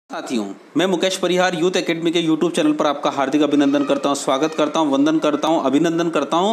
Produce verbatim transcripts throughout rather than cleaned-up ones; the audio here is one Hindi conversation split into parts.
साथियों, मैं मुकेश परिहार यूथ एकेडमी के यूट्यूब चैनल पर आपका हार्दिक अभिनंदन करता हूं, स्वागत करता हूं, वंदन करता हूं, अभिनंदन करता हूं,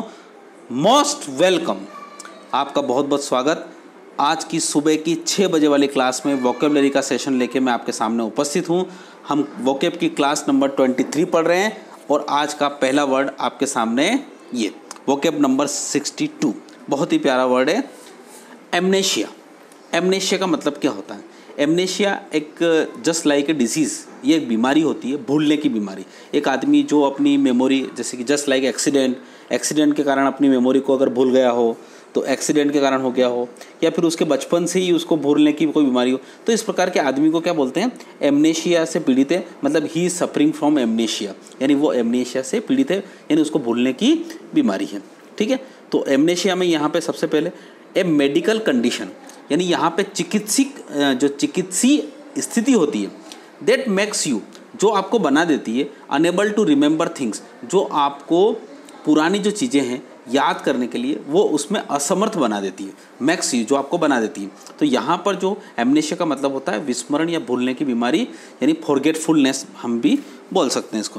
मोस्ट वेलकम। आपका बहुत बहुत स्वागत। आज की सुबह की छः बजे वाली क्लास में वोकेबलरी का सेशन लेके मैं आपके सामने उपस्थित हूं। हम वोकेब की क्लास नंबर तेईस पढ़ रहे हैं और आज का पहला वर्ड आपके सामने ये वोकेब नंबर बासठ। बहुत ही प्यारा वर्ड है, एमनेशिया। एमनेशिया का मतलब क्या होता है? एमनेशिया एक जस्ट लाइक ए डिसीज़, ये एक बीमारी होती है, भूलने की बीमारी। एक आदमी जो अपनी मेमोरी, जैसे कि जस्ट लाइक एक्सीडेंट एक्सीडेंट के कारण अपनी मेमोरी को अगर भूल गया हो तो एक्सीडेंट के कारण हो गया हो, या फिर उसके बचपन से ही उसको भूलने की कोई बीमारी हो, तो इस प्रकार के आदमी को क्या बोलते हैं? एमनेशिया से पीड़ित है, मतलब he is suffering from amnesia, यानी वो एमनेशिया से पीड़ित है, यानी उसको भूलने की बीमारी है। ठीक है, तो एमनेशिया में यहाँ पे सबसे पहले ए मेडिकल कंडीशन, यानी यहाँ पे चिकित्सिक जो चिकित्सीय स्थिति होती है, दैट मेक्स यू, जो आपको बना देती है अनेबल टू रिमेंबर थिंग्स, जो आपको पुरानी जो चीज़ें हैं याद करने के लिए वो उसमें असमर्थ बना देती है। मैक्स यू, जो आपको बना देती है। तो यहाँ पर जो एमनेशिया का मतलब होता है विस्मरण या भूलने की बीमारी, यानी फॉरगेटफुलनेस हम भी बोल सकते हैं इसको।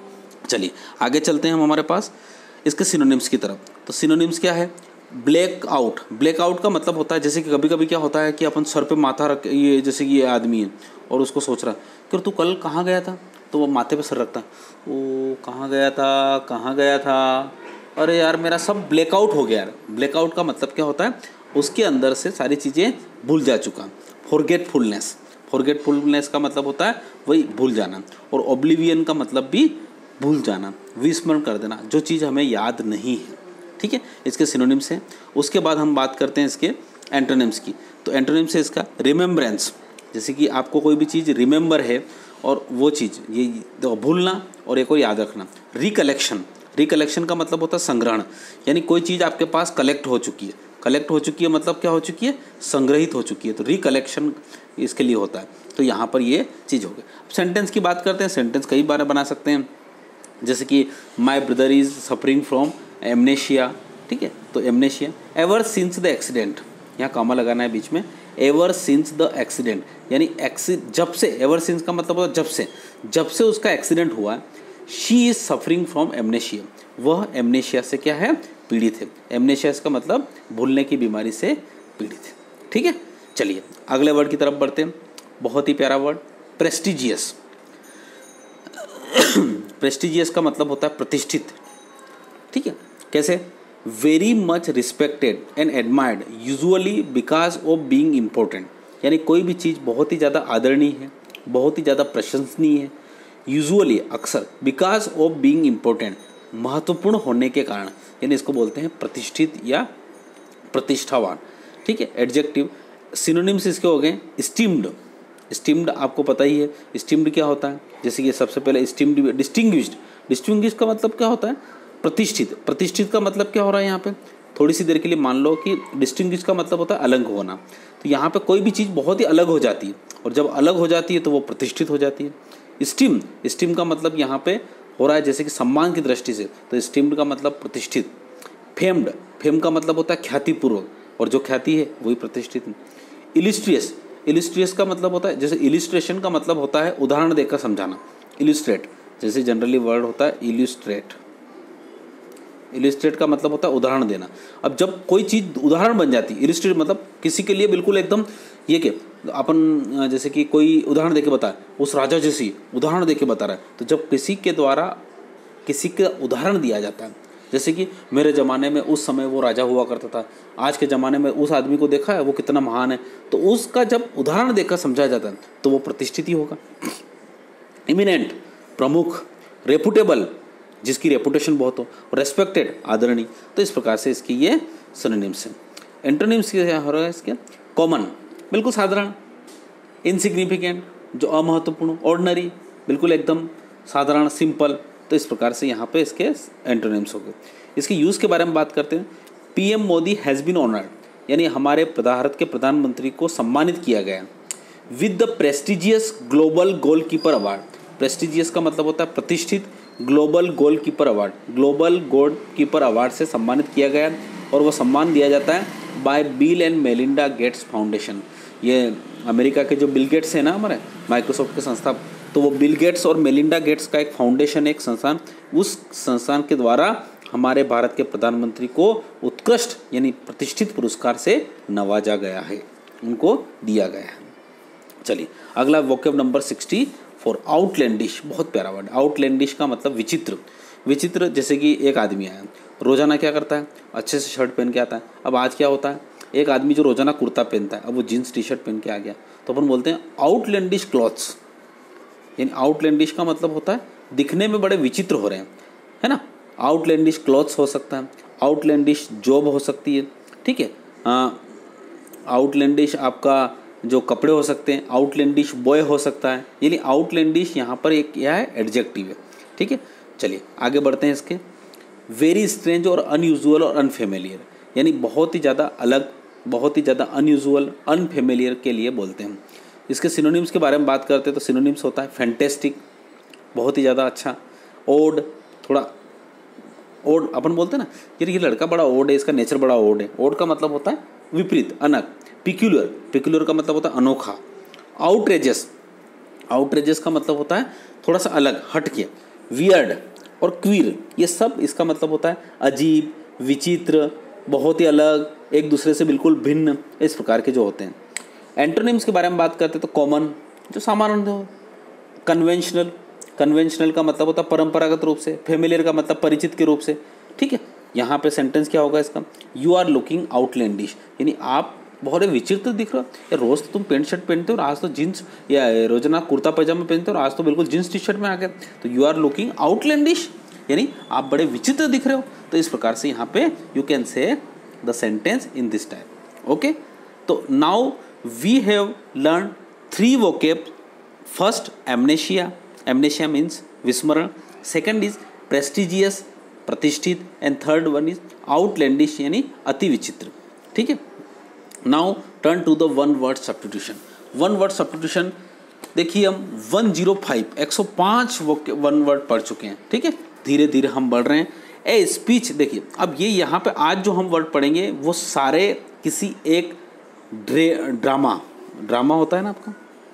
चलिए आगे चलते हैं हम हमारे पास इसके सिनोनिम्स की तरफ। तो सिनोनिम्स क्या है? Black out. ब्लैक आउट का मतलब होता है, जैसे कि कभी कभी क्या होता है कि अपन सर पे माथा रख, ये जैसे कि ये आदमी है और उसको सोच रहा है कि तू कल कहाँ गया था, तो वो माथे पे सर रखता है, वो कहाँ गया था कहाँ गया था, अरे यार मेरा सब ब्लैकआउट हो गया यार। ब्लैकआउट का मतलब क्या होता है? उसके अंदर से सारी चीज़ें भूल जा चुका। फॉरगेटफुलनेस, फॉरगेटफुलनेस का मतलब होता है वही भूल जाना, और ओब्लिवियन का मतलब भी भूल जाना, विस्मरण कर देना, जो चीज़ हमें याद नहीं है। ठीक है, इसके सिनोनिम्स हैं। उसके बाद हम बात करते हैं इसके एंटोनिम्स की। तो एंटोनिम्स है इसका रिमेम्बरेंस, जैसे कि आपको कोई भी चीज़ रिमेंबर है और वो चीज़ ये तो भूलना, और एक और याद रखना। रिकलेक्शन, रिकलेक्शन का मतलब होता है संग्रहण, यानी कोई चीज़ आपके पास कलेक्ट हो चुकी है। कलेक्ट हो चुकी है मतलब क्या हो चुकी है? संग्रहित हो चुकी है, तो रिकलेक्शन इसके लिए होता है। तो यहाँ पर ये चीज़ हो गई। सेंटेंस की बात करते हैं। सेंटेंस कई बार बना सकते हैं, जैसे कि my brother is suffering from amnesia. ठीक है, तो amnesia ever since the accident, यहाँ कॉमा लगाना है बीच में, एवर सिंस द एक्सीडेंट, यानी एक्सी जब से, एवर सिंस का मतलब होता है जब से, जब से उसका एक्सीडेंट हुआ है। She is suffering from amnesia, वह एमनेशिया से क्या है? पीड़ित है। एमनेशिया का मतलब भूलने की बीमारी से पीड़ित है। ठीक है, चलिए अगले वर्ड की तरफ बढ़ते हैं। बहुत ही प्यारा वर्ड, प्रेस्टिजियस। प्रेस्टिजियस का मतलब होता है प्रतिष्ठित। ठीक है, कैसे? Very much respected and admired usually because of being important, यानी कोई भी चीज़ बहुत ही ज़्यादा आदरणीय है, बहुत ही ज़्यादा प्रशंसनीय है, यूजुअली अक्सर, बिकॉज ऑफ बीइंग इम्पोर्टेंट, महत्वपूर्ण होने के कारण, यानी इसको बोलते हैं प्रतिष्ठित या प्रतिष्ठावान। ठीक है, एडजेक्टिव। सिनोनिम्स इसके हो गए स्टीम्ड। स्टीम्ड आपको पता ही है, स्टीम्ड क्या होता है? जैसे कि सबसे पहले स्टीम्ड, डिस्टिंग्विश्ड। डिस्टिंग्विश्ड का मतलब क्या होता है? प्रतिष्ठित। प्रतिष्ठित का मतलब क्या हो रहा है यहाँ पे? थोड़ी सी देर के लिए मान लो कि डिस्टिंग्विश का मतलब होता है अलग होना। तो यहाँ पे कोई भी चीज़ बहुत ही अलग हो जाती है, और जब अलग हो जाती है तो वो प्रतिष्ठित हो जाती है। स्टीम, स्टीम का मतलब यहाँ पे हो रहा है जैसे कि सम्मान की दृष्टि से, तो स्टीम्ड का मतलब प्रतिष्ठित। फेम्ड, फेम का मतलब होता है ख्यातिपूर्वक, और जो ख्याति है वही प्रतिष्ठित है। इलिस्ट्रियस, इलिस्ट्रियस का मतलब होता है, जैसे इलिस्ट्रेशन का मतलब होता है उदाहरण देकर समझाना। इलिस्ट्रेट, जैसे जनरली वर्ड होता है इलिस्ट्रेट। इलिस्ट्रेट का मतलब होता है उदाहरण देना। अब जब कोई चीज़ उदाहरण बन जाती है, इलिस्ट्रेट मतलब किसी के लिए बिल्कुल एकदम ये के अपन, जैसे कि कोई उदाहरण देके बताए, उस राजा जैसी उदाहरण देके बता रहा है, तो जब किसी के द्वारा किसी का उदाहरण दिया जाता है, जैसे कि मेरे ज़माने में उस समय वो राजा हुआ करता था, आज के ज़माने में उस आदमी को देखा है वो कितना महान है, तो उसका जब उदाहरण देकर समझाया जाता है तो वो प्रतिष्ठित ही होगा। इमिनेंट, प्रमुख। रेपुटेबल, जिसकी रेपुटेशन बहुत हो। रेस्पेक्टेड, आदरणीय। तो इस प्रकार से इसकी ये सिनोनिम्स हैं। एंटोनिम्स क्या हो रहा है इसके? कॉमन, बिल्कुल साधारण। इनसिग्निफिकेंट, जो अमहत्वपूर्ण। ऑर्डिनरी, बिल्कुल एकदम साधारण, सिंपल। तो इस प्रकार से यहाँ पे इसके एंटोनिम्स हो गए। इसके यूज़ के बारे में बात करते हैं। PM Modi has been honoured, यानी हमारे भारत के प्रधानमंत्री को सम्मानित किया गया with the prestigious global goalkeeper award. Prestigious का मतलब होता है प्रतिष्ठित, global goalkeeper award, global goalkeeper award से सम्मानित किया गया, और वह सम्मान दिया जाता है by Bill and Melinda Gates Foundation. ये अमेरिका के जो बिल गेट्स हैं ना हमारे माइक्रोसॉफ्ट के संस्था, तो वो बिल गेट्स और मेलिंडा गेट्स का एक फाउंडेशन, एक संस्थान, उस संस्थान के द्वारा हमारे भारत के प्रधानमंत्री को उत्कृष्ट यानी प्रतिष्ठित पुरस्कार से नवाजा गया है, उनको दिया गया है। चलिए अगला vocab number sixty four, outlandish. बहुत प्यारा वर्ड। आउटलैंडिश का मतलब विचित्र। विचित्र जैसे कि एक आदमी आया, रोजाना क्या करता है, अच्छे से शर्ट पहन के आता है। अब आज क्या होता है, एक आदमी जो रोजाना कुर्ता पहनता है, अब वो जीन्स टी शर्ट पहन के आ गया, तो अपन बोलते हैं आउटलैंडिश क्लॉथ्स। यानी आउटलैंडिश का मतलब होता है दिखने में बड़े विचित्र हो रहे हैं, है ना। आउटलैंडिश क्लॉथ्स हो सकता है, आउटलैंडिश जॉब हो सकती है, ठीक है। आउटलैंडिश आपका जो कपड़े हो सकते हैं, आउटलैंडिश बॉय हो सकता है। यानी आउटलैंडिश यहाँ पर एक क्या है, एडजेक्टिव है, ठीक है। चलिए आगे बढ़ते हैं इसके। वेरी स्ट्रेंज और अनयूजुअल और अनफेमिलियर, यानी बहुत ही ज़्यादा अलग, बहुत ही ज़्यादा अनयूजुअल, अनफेमिलियर के लिए बोलते हैं। इसके सिनोनिम्स के बारे में बात करते हैं तो सिनोनिम्स होता है फैंटेस्टिक, बहुत ही ज़्यादा अच्छा, ओड, थोड़ा ओड अपन बोलते हैं ना, यार ये लड़का बड़ा ओड है, इसका नेचर बड़ा ओड है। ओड का मतलब होता है विपरीत, अनक। पिक्यूलर, पिक्यूलर का मतलब होता है अनोखा। आउटरेजस, आउटरेजस का मतलब होता है थोड़ा सा अलग, हटके। वियर्ड और क्वीर, ये सब इसका मतलब होता है अजीब, विचित्र, बहुत ही अलग, एक दूसरे से बिल्कुल भिन्न, इस प्रकार के जो होते हैं। एंटोनिम्स के बारे में बात करते हैं तो कॉमन, जो सामान्य हो। कन्वेंशनल, कन्वेंशनल का मतलब होता है परंपरागत रूप से। फेमिलियर का मतलब परिचित के रूप से, ठीक है। यहाँ पे सेंटेंस क्या होगा इसका, यू आर लुकिंग आउटलैंडिश, यानी आप बहुत विचित्र दिख रहे हो। या रोज तो तुम पेंट शर्ट पहनते हो और आज तो जीन्स या रोजाना कुर्ता पैजामा पहनते हो और आज तो बिल्कुल जीन्स टी शर्ट में आ गए, तो यू आर लुकिंग आउटलैंडिश, यानी आप बड़े विचित्र दिख रहे हो। तो इस प्रकार से यहाँ पे you can say the sentence in this type. Okay, तो now we have learn three vocab. First amnesia, amnesia means विस्मरण। सेकंड इज प्रेस्टिजियस, प्रतिष्ठित। And third one is outlandish, यानी अति विचित्र, ठीक है। Now turn to the one word substitution. One word substitution देखिए, हम वन जीरो फाइव एक सौ पाँच वन वर्ड पढ़ चुके हैं, ठीक है। धीरे धीरे हम बढ़ रहे हैं। ए स्पीच, देखिए अब ये यहाँ पे आज जो हम वर्ड पढ़ेंगे वो सारे किसी एक ड्रे ड्रामा, ड्रामा होता है ना आपका,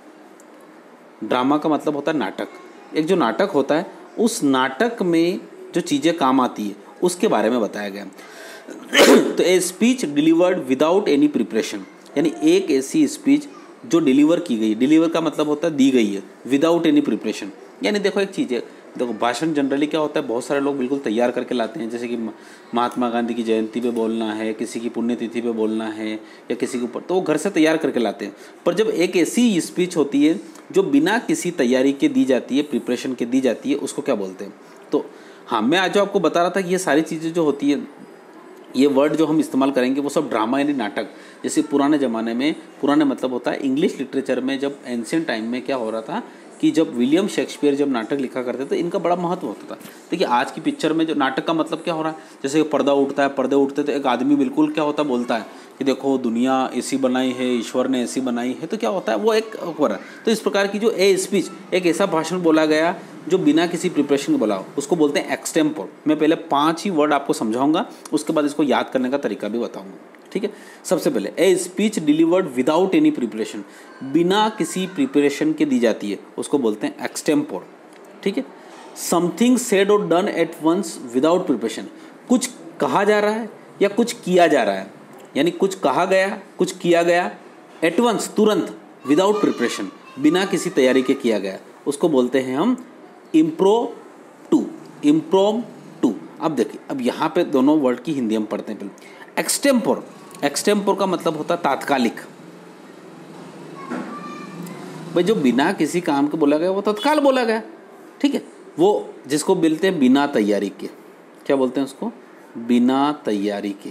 ड्रामा का मतलब होता है नाटक। एक जो नाटक होता है उस नाटक में जो चीज़ें काम आती है उसके बारे में बताया गया। तो a speech delivered without any preparation, यानी एक ऐसी स्पीच जो डिलीवर की गई, डिलीवर का मतलब होता है दी गई है, विदाउट एनी प्रिपरेशन। यानी देखो एक चीज़ है, देखो भाषण जनरली क्या होता है, बहुत सारे लोग बिल्कुल तैयार करके लाते हैं, जैसे कि महात्मा गांधी की जयंती पे बोलना है, किसी की पुण्यतिथि पे बोलना है या किसी के ऊपर, तो वो घर से तैयार करके लाते हैं। पर जब एक ऐसी स्पीच होती है जो बिना किसी तैयारी के दी जाती है, प्रिपरेशन के दी जाती है, उसको क्या बोलते हैं। तो हाँ, मैं आज जो आपको बता रहा था कि ये सारी चीज़ें जो होती है, ये वर्ड जो हम इस्तेमाल करेंगे वो सब ड्रामा यानी नाटक। जैसे पुराने ज़माने में, पुराने मतलब होता है इंग्लिश लिटरेचर में, जब एंशिएंट टाइम में क्या हो रहा था कि जब विलियम शेक्सपियर जब नाटक लिखा करते थे, इनका बड़ा महत्व होता था। देखिए आज की पिक्चर में जो नाटक का मतलब क्या हो रहा है, जैसे पर्दा उठता है, पर्दे उठते तो एक आदमी बिल्कुल क्या होता है, बोलता है कि देखो दुनिया ऐसी बनाई है, ईश्वर ने ऐसी बनाई है, तो क्या होता है वो एक हो रहा है। तो इस प्रकार की जो ए स्पीच, एक ऐसा भाषण बोला गया जो बिना किसी प्रिपरेशन के बोला हो, उसको बोलते हैं एक्सटेम्पोर। मैं पहले पांच ही वर्ड आपको समझाऊंगा, उसके बाद इसको याद करने का तरीका भी बताऊंगा, ठीक है। सबसे पहले a speech delivered without any preparation, बिना किसी प्रिपरेशन के दी जाती है, उसको बोलते हैं एक्सटेम्पोर, ठीक है। समथिंग सेड और done at once without preparation, कुछ कहा जा रहा है या कुछ किया जा रहा है, यानी कुछ कहा गया, कुछ किया गया, एट वंस तुरंत, विदाउट प्रिपरेशन बिना किसी तैयारी के किया गया, उसको बोलते हैं हम इम्प्रोम्प्टू, इम्प्रोम्प्टू। अब देखिए, अब यहाँ पे दोनों वर्ड की हिंदी हम पढ़ते हैं। पहले एक्सटेम्पोर, एक्सटेम्पोर का मतलब होता है तात्कालिक। भाई जो बिना किसी काम के बोला गया वो तत्काल बोला गया, ठीक है। वो जिसको बोलते हैं बिना तैयारी के, क्या बोलते हैं उसको, बिना तैयारी के,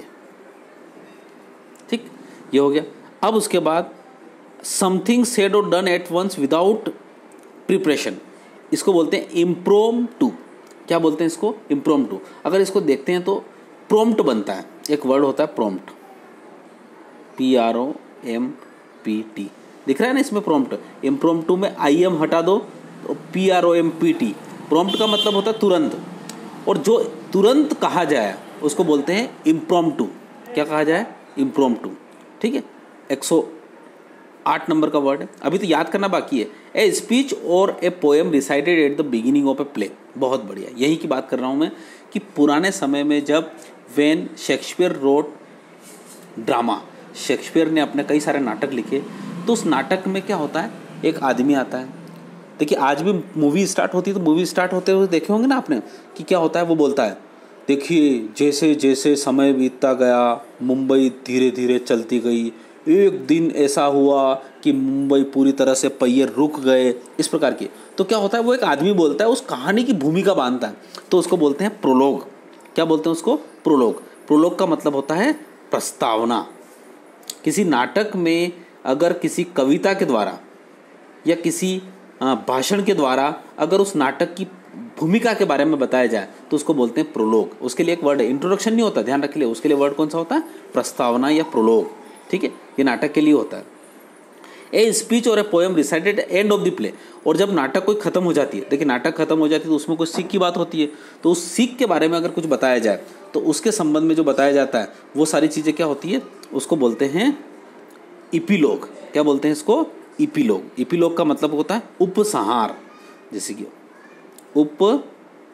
ठीक, ये हो गया। अब उसके बाद समथिंग सेड और done at once without preparation, इसको बोलते हैं इम्प्रोम्प्टू। क्या बोलते हैं इसको, इम्प्रोम्प्टू। अगर इसको देखते हैं तो प्रोम्प्ट बनता है, एक वर्ड होता है prompt, P R O M P T, दिख रहा है ना इसमें प्रोम्प्ट। इम्प्रोम्प्टू में आई एम हटा दो तो P R O M P T, prompt का मतलब होता है तुरंत। और जो तुरंत कहा जाए उसको बोलते हैं इम्प्रोम्प्टू। क्या कहा जाए, इम्प्रोम्प्टू, ठीक है। एक सौ आठ नंबर का वर्ड है, अभी तो याद करना बाकी है। ए स्पीच और a poem recited at the beginning of a play, बहुत बढ़िया, यही की बात कर रहा हूँ मैं कि पुराने समय में जब when Shakespeare wrote drama, Shakespeare ने अपने कई सारे नाटक लिखे, तो उस नाटक में क्या होता है, एक आदमी आता है। देखिए आज भी मूवी स्टार्ट होती है तो मूवी स्टार्ट होते हुए देखे होंगे ना आपने कि क्या होता है, वो बोलता है देखिए जैसे जैसे समय बीतता गया मुंबई धीरे धीरे चलती गई, एक दिन ऐसा हुआ कि मुंबई पूरी तरह से पहिए रुक गए, इस प्रकार की। तो क्या होता है, वो एक आदमी बोलता है, उस कहानी की भूमिका बांधता है, तो उसको बोलते हैं प्रोलोग। क्या बोलते हैं उसको? प्रोलोग। प्रोलोग का मतलब होता है प्रस्तावना। किसी नाटक में अगर किसी कविता के द्वारा या किसी भाषण के द्वारा अगर उस नाटक की भूमिका के बारे में बताया जाए तो उसको बोलते हैं प्रोलोग। उसके लिए एक वर्ड है, इंट्रोडक्शन नहीं होता, ध्यान रखिए, उसके लिए वर्ड कौन सा होता है? प्रस्तावना या प्रोलोग। ठीक है, ये नाटक के लिए होता है। ए स्पीच और a poem recited end of the play, और जब नाटक कोई खत्म हो जाती है, देखिए नाटक खत्म हो जाती है तो उसमें कोई सीख की बात होती है, तो उस सीख के बारे में अगर कुछ बताया जाए तो उसके संबंध में जो बताया जाता है वो सारी चीज़ें क्या होती है, उसको बोलते हैं इपीलोग। क्या बोलते हैं इसको? इपीलोग। इपीलोग का मतलब होता है उपसंहार, जैसे कि उपसंहार।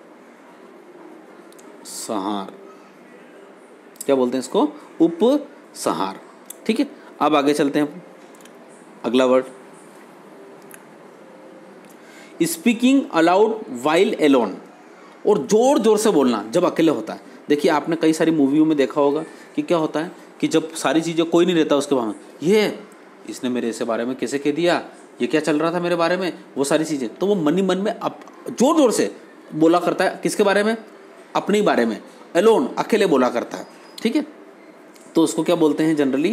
क्या बोलते हैं इसको? उपसंहार। ठीक है, अब आगे चलते हैं। अगला word, speaking aloud while alone, और जोर जोर से बोलना जब अकेले होता है। देखिए आपने कई सारी मूवियों में देखा होगा कि क्या होता है कि जब सारी चीज़ें कोई नहीं रहता उसके बाद ये इसने मेरे ऐसे बारे में कैसे कह दिया, ये क्या चल रहा था मेरे बारे में, वो सारी चीज़ें, तो वो मन ही मन में अब जोर जोर से बोला करता है। किसके बारे में? अपने ही बारे में, एलोन, अकेले बोला करता है। ठीक है, तो उसको क्या बोलते हैं जनरली?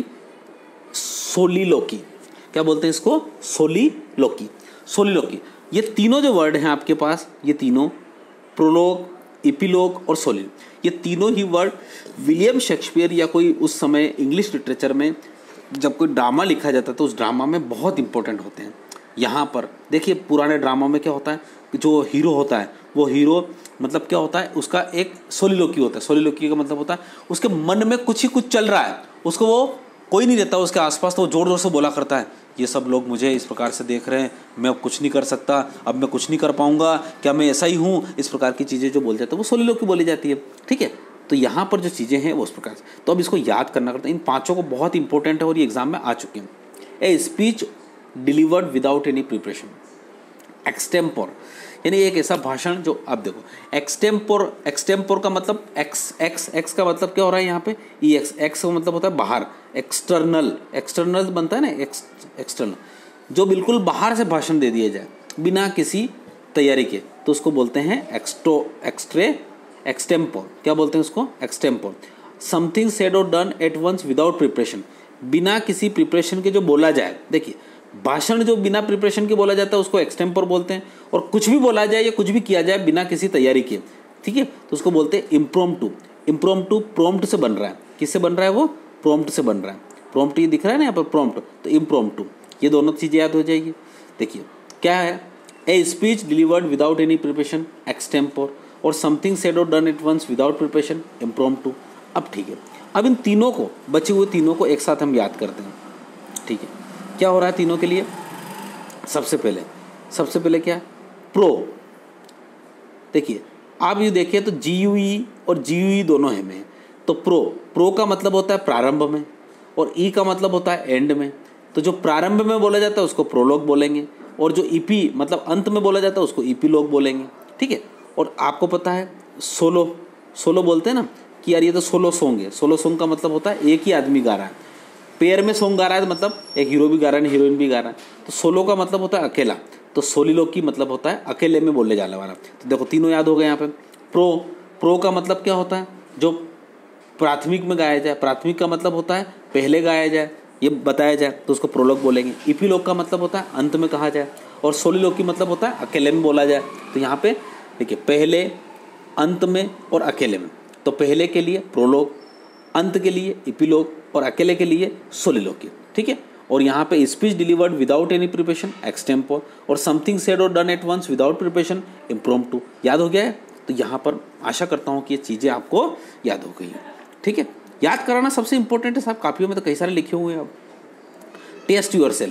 सोलिलोकी। क्या बोलते हैं इसको? सोलिलोकी। सोलिलोकी। ये तीनों जो वर्ड हैं आपके पास, ये तीनों प्रोलोग, इपीलोग और सोलिल, ये तीनों ही वर्ड विलियम शेक्सपियर या कोई उस समय इंग्लिश लिटरेचर में जब कोई ड्रामा लिखा जाता है तो उस ड्रामा में बहुत इंपॉर्टेंट होते हैं। यहाँ पर देखिए पुराने ड्रामा में क्या होता है, जो हीरो होता है वो हीरो मतलब क्या होता है, उसका एक सोलिलोकी होता है। सोलिलोकी का मतलब होता है उसके मन में कुछ ही कुछ चल रहा है, उसको वो कोई नहीं रहता उसके आसपास, तो वो जोर जोर से बोला करता है, ये सब लोग मुझे इस प्रकार से देख रहे हैं, मैं अब कुछ नहीं कर सकता, अब मैं कुछ नहीं कर पाऊंगा, क्या मैं ऐसा ही हूँ, इस प्रकार की चीज़ें जो बोल जाते हैं वो सोलिलोकी बोली जाती है। ठीक है, तो यहाँ पर जो चीज़ें हैं वो उस प्रकार से, तो अब इसको याद करना करता है। इन पाँचों को बहुत इंपॉर्टेंट है और ये एग्जाम में आ चुके हैं। A speech delivered without any preparation, extempore, यानी एक ऐसा भाषण जो, आप देखो एक्सटेम्पोर, एक्सटेम्पोर का मतलब एक्स एक्स एक्स का मतलब क्या हो रहा है यहाँ पे? ई एक्स। एक्स का मतलब होता है बाहर, एक्सटर्नल। एक्सटर्नल बनता है ना, एक्स एक्सटर्नल, जो बिल्कुल बाहर से भाषण दे दिया जाए बिना किसी तैयारी के, तो उसको बोलते हैं एक्सटो एक्सट्रे एक्सटेम्पोर। क्या बोलते हैं उसको? एक्सटेम्पोर। समथिंग सेड और done at once without preparation, बिना किसी प्रिपरेशन के जो बोला जाए। देखिए भाषण जो बिना प्रिपरेशन के बोला जाता है उसको एक्सटेम्पोर बोलते हैं, और कुछ भी बोला जाए या कुछ भी किया जाए बिना किसी तैयारी के, ठीक है, तो उसको बोलते हैं इम्प्रोम्प्टू। इम्प्रोम्प्टू प्रॉम्प्ट से बन रहा है, किससे बन रहा है वो? प्रॉम्प्ट से बन रहा है। प्रॉम्प्ट ये दिख रहा है ना यहाँ पर, प्रॉम्प्ट, तो इम्प्रोम्प्टू, ये दोनों चीज़ें याद हो जाएगी। देखिए क्या है, a speech delivered without any preparation, extempore, और समथिंग सेड और done at once without preparation, impromptu. अब ठीक है, अब इन तीनों को, बचे हुए तीनों को एक साथ हम याद करते हैं। ठीक है, क्या हो रहा है तीनों के लिए? सबसे पहले सबसे पहले क्या है? प्रो। देखिए आप ये देखिए तो जी यू ई और जी यू ई दोनों है में, तो प्रो, प्रो का मतलब होता है प्रारंभ में, और ई का मतलब होता है एंड में। तो जो प्रारंभ में बोला जाता है उसको प्रोलोग बोलेंगे, और जो ईपी मतलब अंत में बोला जाता है उसको ईपीलोग बोलेंगे। ठीक है, और आपको पता है सोलो, सोलो बोलते हैं ना कि यार ये तो सोलो सॉन्ग है। सोलो सॉन्ग का मतलब होता है एक ही आदमी गा रहा है, पेयर में सॉन्ग गा रहा है, मतलब एक हीरो भी गा रहा है, हीरोइन भी गा रहा है। तो सोलो का मतलब होता है अकेला, तो सोलिलोकी मतलब होता है अकेले में बोलने जाने वाला। तो देखो तीनों याद हो गए यहाँ पे। प्रो, प्रो का मतलब क्या होता है? जो प्राथमिक में गाया जाए। प्राथमिक का मतलब होता है पहले गाया जाए, ये बताया जाए, तो उसको प्रोलोग बोलेंगे। इपीलोग का मतलब होता है अंत में कहा जाए, और सोलिलोकी मतलब होता है अकेले में बोला जाए। तो यहाँ पे देखिए पहले, अंत में और अकेले में, तो पहले के लिए प्रोलोग, अंत के लिए इपीलोग, और अकेले के लिए सोलिलोकी। ठीक है, और यहाँ पे speech delivered without any preparation, extempore, और समथिंग सेड और done at once without preparation, impromptu. याद हो गया है? तो यहाँ पर आशा करता हूँ कि ये चीज़ें आपको याद हो गई हैं। ठीक है, याद कराना सबसे इंपॉर्टेंट है साहब, कापियों में तो कई सारे लिखे हुए हैं। अब test yourself,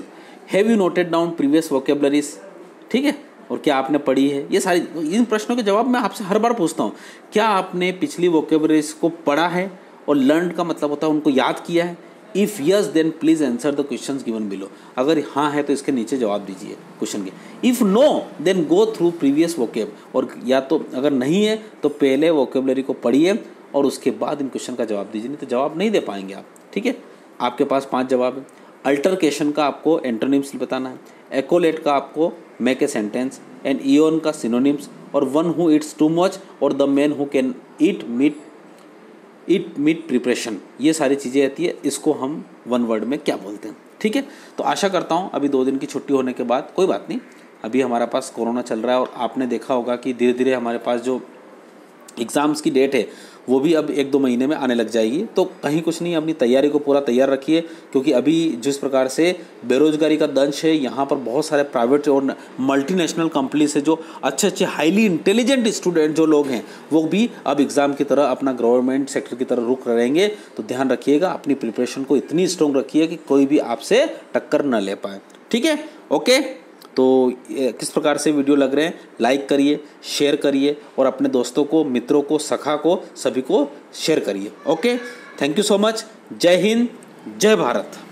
have you noted down previous vocabularies, ठीक है, और क्या आपने पढ़ी है, ये सारी इन प्रश्नों के जवाब मैं आपसे हर बार पूछता हूँ। क्या आपने पिछली वोकेबलरीज को पढ़ा है और लर्न का मतलब होता है उनको याद किया है? If yes then please answer the questions given below. अगर हाँ है तो इसके नीचे जवाब दीजिए क्वेश्चन के। If no then go through previous vocab, और या तो अगर नहीं है तो पहले वोकेबलरी को पढ़िए और उसके बाद इन क्वेश्चन का जवाब दीजिए, नहीं तो जवाब नहीं दे पाएंगे आप, ठीक है। आपके पास पांच जवाब है। अल्टरकेशन का आपको एंटोनिम्स बताना है, एकोलेट का आपको make a sentence, and eon का सिनोनिम्स, और one who eats too much और the man who can eat meat eat meat preparation, ये सारी चीज़ें आती है। इसको हम वन वर्ड में क्या बोलते हैं, ठीक है। तो आशा करता हूँ अभी दो दिन की छुट्टी होने के बाद, कोई बात नहीं, अभी हमारे पास कोरोना चल रहा है और आपने देखा होगा कि धीरे धीरे हमारे पास जो एग्ज़ाम्स की डेट है वो भी अब एक दो महीने में आने लग जाएगी। तो कहीं कुछ नहीं, अपनी तैयारी को पूरा तैयार रखिए, क्योंकि अभी जिस प्रकार से बेरोजगारी का दंश है, यहाँ पर बहुत सारे प्राइवेट और मल्टीनेशनल कंपनी से जो अच्छे अच्छे हाईली इंटेलिजेंट स्टूडेंट जो लोग हैं वो भी अब एग्ज़ाम की तरह अपना गवर्नमेंट सेक्टर की तरह रुक रहेंगे। तो ध्यान रखिएगा, अपनी प्रिपरेशन को इतनी स्ट्रॉन्ग रखिए कि कोई भी आपसे टक्कर न ले पाए, ठीक है। ओके, तो किस प्रकार से वीडियो लग रहे हैं, लाइक करिए, शेयर करिए और अपने दोस्तों को, मित्रों को, सखा को, सभी को शेयर करिए। Okay, thank you so much. जय हिंद, जय भारत।